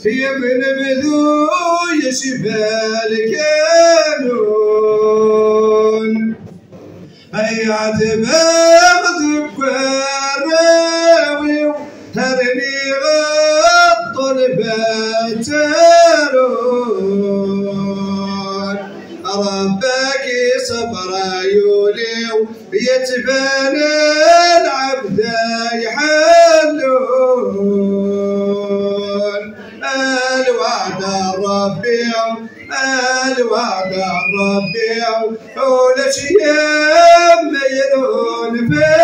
يا ابن بذو يشفى الكانون هيا عتبه ذكراوي هرني الطلبات ترون ربك صبر يولي يتبنى العبد يحلون الوعد الربيع ولا شي يميلون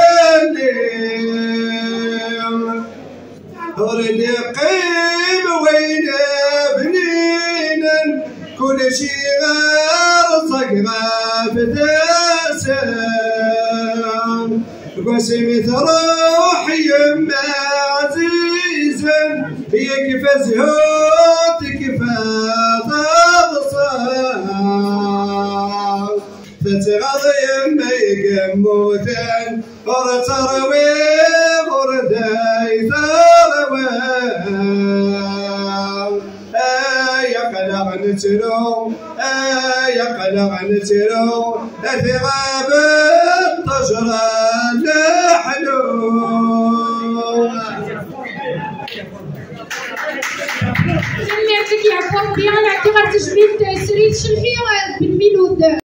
فالليل ورد قيم وين بنينا كل شي غير صقرة فتسام قسم تروح يما عزيزا يكفى زهوت كفى تبصر تتغض يما يقموتن ورتروي ورداي ثروي يا قلق نتلو ثغاب الطجرة لحلو. Merci, il y a un point bien, la thérapeute Julie Cerise Chilfi, 1 minute.